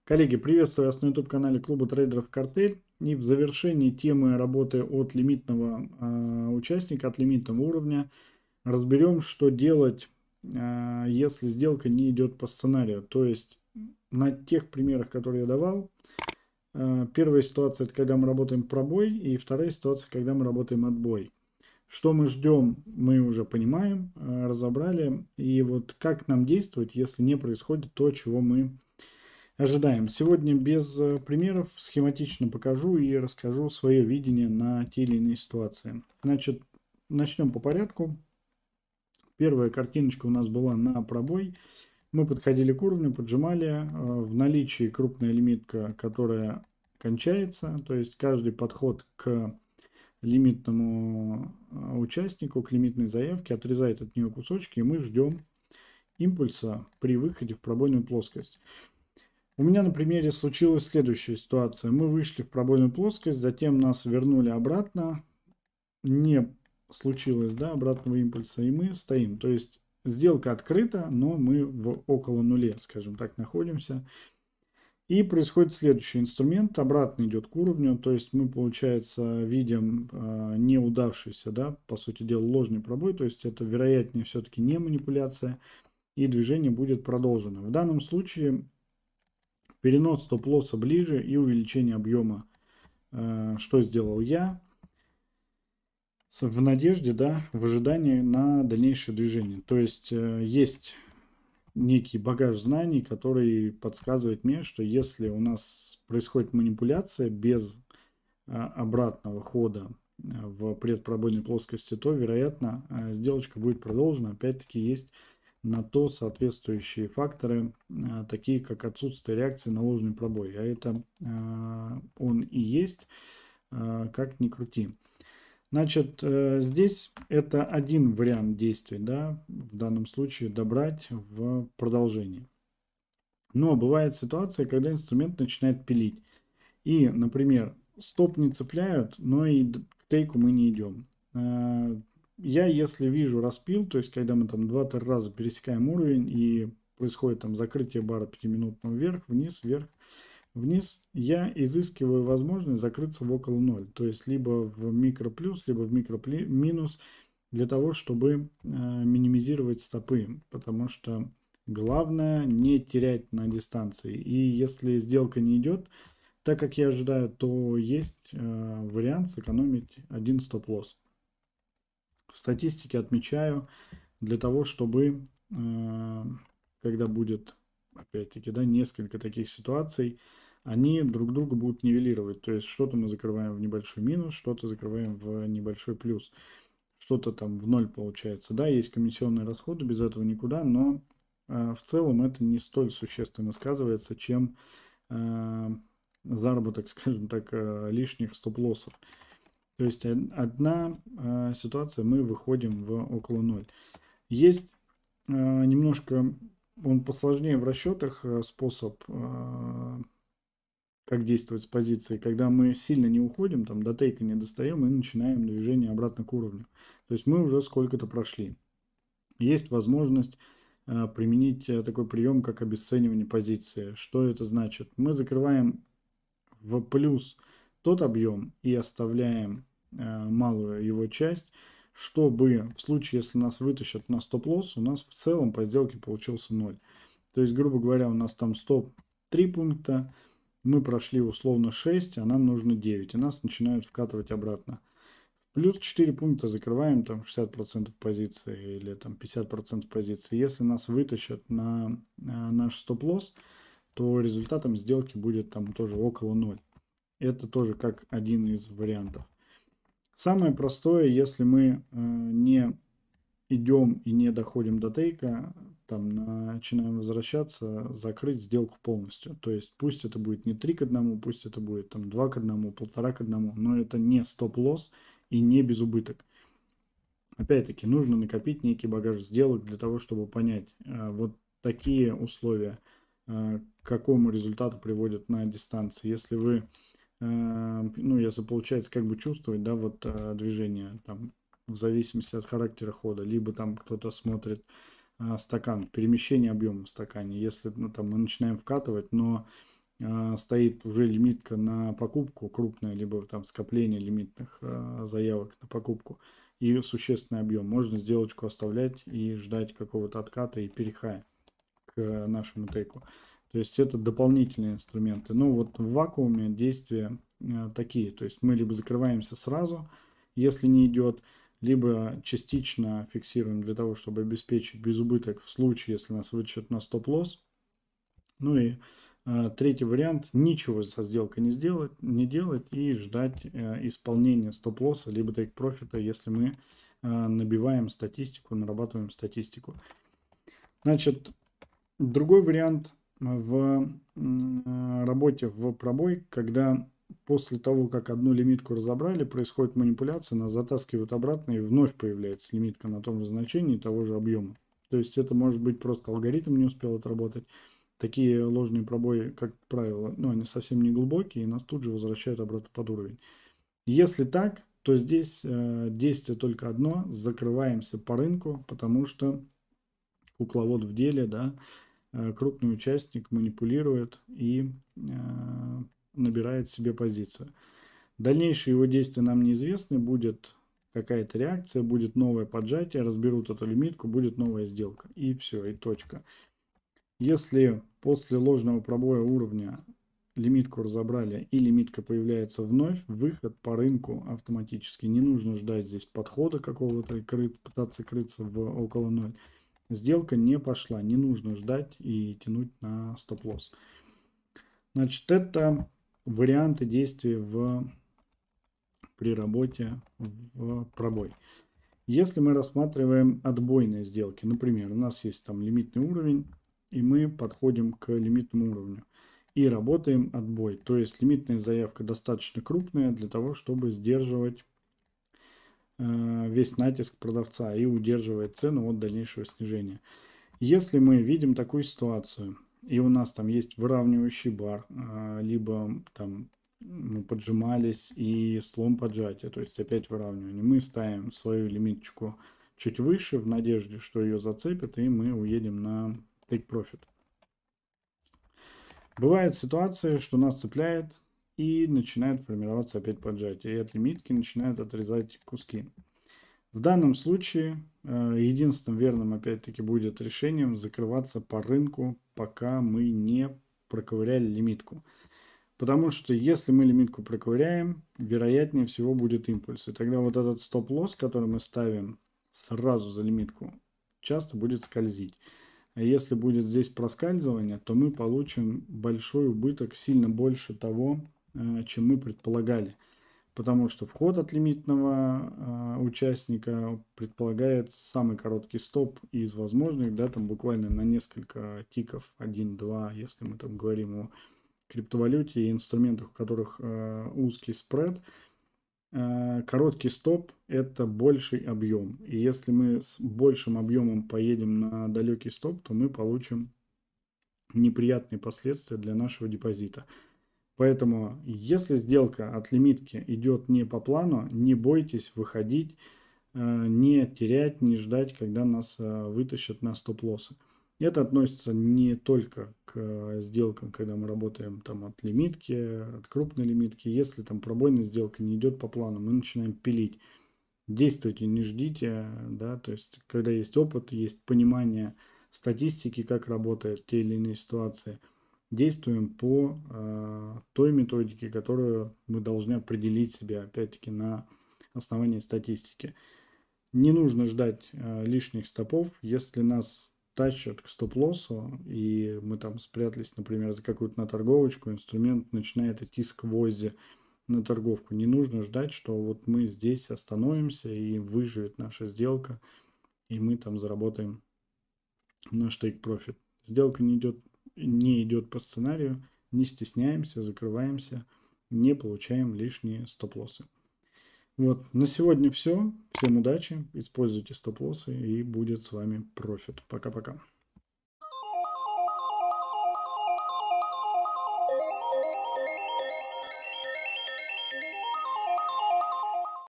Коллеги, приветствую вас на YouTube-канале клуба трейдеров «Картель». И в завершении темы работы от лимитного участника, от лимитного уровня, разберем, что делать, если сделка не идет по сценарию. То есть на тех примерах, которые я давал, первая ситуация – это когда мы работаем пробой, и вторая ситуация – когда мы работаем отбой. Что мы ждем, мы уже понимаем, разобрали. И вот как нам действовать, если не происходит то, чего мы ожидаем. Сегодня без примеров схематично покажу и расскажу свое видение на те или иные ситуации. Значит, начнем по порядку. Первая картиночка у нас была на пробой. Мы подходили к уровню, поджимали. В наличии крупная лимитка, которая кончается. То есть каждый подход к лимитному участнику, к лимитной заявке отрезает от нее кусочки, и мы ждем импульса при выходе в пробойную плоскость. У меня на примере случилась следующая ситуация. Мы вышли в пробойную плоскость, затем нас вернули обратно. Не случилось, да, обратного импульса, и мы стоим. То есть сделка открыта, но мы в около нуля, скажем так, находимся. И происходит следующий инструмент. Обратно идет к уровню. То есть мы, получается, видим неудавшийся, да, по сути дела, ложный пробой. То есть это, вероятнее, все-таки не манипуляция. И движение будет продолжено. В данном случае перенос стоп-лосса ближе и увеличение объема. Что сделал я? В надежде, да, в ожидании на дальнейшее движение. То есть есть некий багаж знаний, который подсказывает мне, что если у нас происходит манипуляция без обратного хода в предпробойной плоскости, то, вероятно, сделочка будет продолжена. Опять-таки есть на то соответствующие факторы, такие как отсутствие реакции на ложный пробой. А это он и есть, как ни крути. Значит, здесь это один вариант действий, да, в данном случае добрать в продолжении. Но бывает ситуация, когда инструмент начинает пилить. И, например, стоп не цепляют, но и к тейку мы не идем. Я, если вижу распил, то есть когда мы там 2-3 раза пересекаем уровень и происходит там закрытие бара 5-минутного вверх, вниз, вверх, вниз, я изыскиваю возможность закрыться в около 0. То есть либо в микро плюс, либо в микро минус, для того, чтобы минимизировать стопы. Потому что главное не терять на дистанции. И если сделка не идет так, как я ожидаю, то есть вариант сэкономить один стоп-лосс. В статистике отмечаю для того, чтобы, когда будет, опять-таки, да, несколько таких ситуаций, они друг друга будут нивелировать. То есть что-то мы закрываем в небольшой минус, что-то закрываем в небольшой плюс. Что-то там в ноль получается. Да, есть комиссионные расходы, без этого никуда, но в целом это не столь существенно сказывается, чем заработок, скажем так, лишних стоп-лоссов. То есть одна ситуация, мы выходим в около ноль. Есть немножко, он посложнее в расчетах способ, как действовать с позиции, когда мы сильно не уходим, там до тейка не достаем и начинаем движение обратно к уровню. То есть мы уже сколько-то прошли. Есть возможность применить такой прием, как обесценивание позиции. Что это значит? Мы закрываем в плюс тот объем и оставляем малую его часть, чтобы в случае, если нас вытащат на стоп-лосс, у нас в целом по сделке получился 0. То есть, грубо говоря, у нас там стоп 3 пункта, мы прошли условно 6, а нам нужно 9, и нас начинают вкатывать обратно. Плюс 4 пункта закрываем там 60% позиции или там 50% позиции. Если нас вытащат на наш стоп-лосс, то результатом сделки будет там тоже около 0. Это тоже как один из вариантов. Самое простое, если мы не идем и не доходим до тейка, там начинаем возвращаться, закрыть сделку полностью. То есть пусть это будет не 3 к 1, пусть это будет там 2 к 1, 1,5 к 1, но это не стоп-лосс и не без убыток. Опять-таки нужно накопить некий багаж сделок для того, чтобы понять вот такие условия, к какому результату приводят на дистанции. Если вы ну, если получается как бы чувствовать, да, вот движение там в зависимости от характера хода, либо там кто-то смотрит стакан, перемещение объема в стакане, если ну, там мы начинаем вкатывать, но стоит уже лимитка на покупку крупная, либо там скопление лимитных заявок на покупку и существенный объем, можно сделочку оставлять и ждать какого-то отката и перехая к нашему тейку. То есть это дополнительные инструменты. Но вот в вакууме действия такие. То есть мы либо закрываемся сразу, если не идет, либо частично фиксируем для того, чтобы обеспечить безубыток в случае, если нас вытащат на стоп-лосс. Ну и третий вариант, ничего со сделкой не делать и ждать исполнения стоп-лосса, либо тейк-профита, если мы набиваем статистику, нарабатываем статистику. Значит, другой вариант в работе в пробой, когда после того, как одну лимитку разобрали, происходит манипуляция, нас затаскивают обратно и вновь появляется лимитка на том же значении того же объема. То есть это может быть просто алгоритм не успел отработать. Такие ложные пробои, как правило, ну, они совсем не глубокие, и нас тут же возвращают обратно под уровень. Если так, то здесь действие только одно, закрываемся по рынку, потому что кукловод в деле, да, крупный участник манипулирует и набирает себе позицию. Дальнейшие его действия нам неизвестны, будет какая-то реакция, будет новое поджатие, разберут эту лимитку, будет новая сделка. И все, и точка. Если после ложного пробоя уровня лимитку разобрали и лимитка появляется вновь, выход по рынку автоматически. Не нужно ждать здесь подхода какого-то и пытаться крыться в около 0. Сделка не пошла, не нужно ждать и тянуть на стоп-лосс. Значит, это варианты действий при работе в пробой. Если мы рассматриваем отбойные сделки, например, у нас есть там лимитный уровень, и мы подходим к лимитному уровню и работаем отбой. То есть лимитная заявка достаточно крупная для того, чтобы сдерживать весь натиск продавца и удерживает цену от дальнейшего снижения. Если мы видим такую ситуацию, и у нас там есть выравнивающий бар, либо там мы поджимались и слом поджатия, то есть опять выравнивание, мы ставим свою лимитчику чуть выше в надежде, что ее зацепит, и мы уедем на take profit. Бывает ситуация, что нас цепляет и начинает формироваться опять поджатие, и от лимитки начинают отрезать куски. В данном случае единственным верным опять-таки будет решением закрываться по рынку, пока мы не проковыряли лимитку. Потому что если мы лимитку проковыряем, вероятнее всего будет импульс. И тогда вот этот стоп-лосс, который мы ставим сразу за лимитку, часто будет скользить. А если будет здесь проскальзывание, то мы получим большой убыток, сильно больше того, чем мы предполагали. Потому что вход от лимитного участника предполагает самый короткий стоп из возможных, да, там буквально на несколько тиков, 1-2, если мы там говорим о криптовалюте и инструментах, у которых узкий спред. Короткий стоп – это больший объем. И если мы с большим объемом поедем на далекий стоп, то мы получим неприятные последствия для нашего депозита. Поэтому, если сделка от лимитки идет не по плану, не бойтесь выходить, не терять, не ждать, когда нас вытащат на стоп-лоссы. Это относится не только к сделкам, когда мы работаем там от лимитки, от крупной лимитки. Если там пробойная сделка не идет по плану, мы начинаем пилить. Действуйте, не ждите, да, то есть когда есть опыт, есть понимание статистики, как работает те или иные ситуации, действуем по той методике, которую мы должны определить себе, опять-таки, на основании статистики. Не нужно ждать лишних стопов, если нас тащат к стоп-лоссу, и мы там спрятались, например, за какую-то наторговочку, инструмент начинает идти сквозь на торговку. Не нужно ждать, что вот мы здесь остановимся и выживет наша сделка, и мы там заработаем наш take-profit. Сделка не идет по сценарию, не стесняемся, закрываемся, не получаем лишние стоп-лоссы. Вот, на сегодня все. Всем удачи, используйте стоп-лоссы и будет с вами профит. Пока-пока.